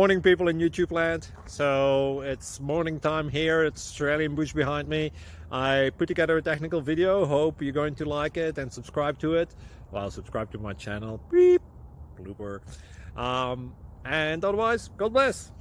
Morning people in YouTube land. So it's morning time here. It's Australian bush behind me. I put together a technical video. Hope you're going to like it and subscribe to it. Well, subscribe to my channel. Beep. Blooper. And otherwise, God bless.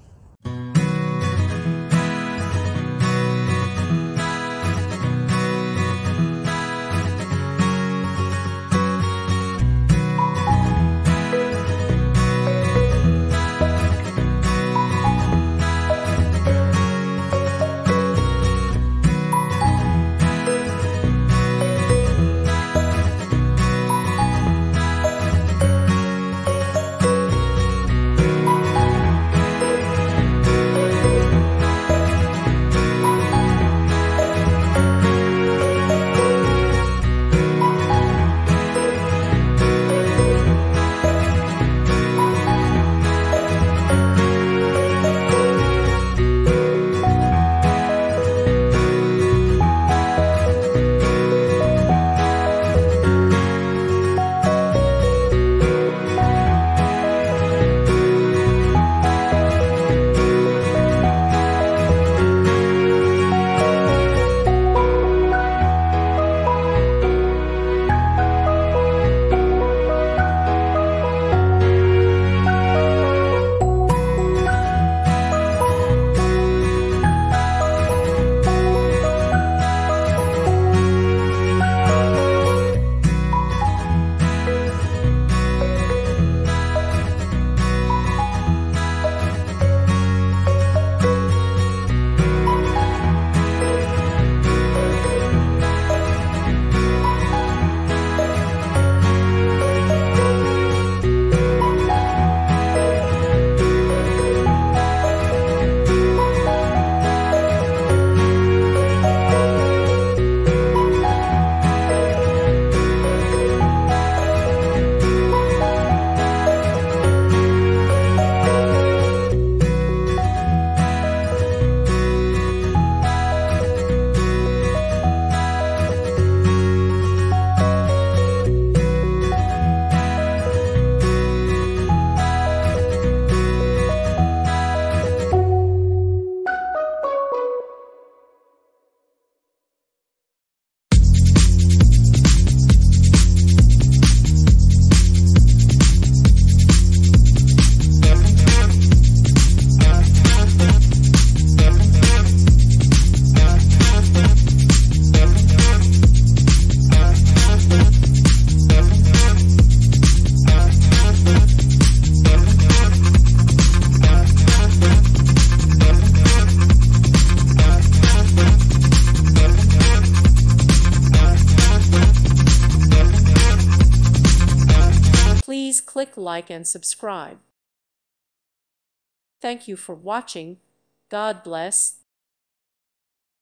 Please click like and subscribe. Thank you for watching. God bless.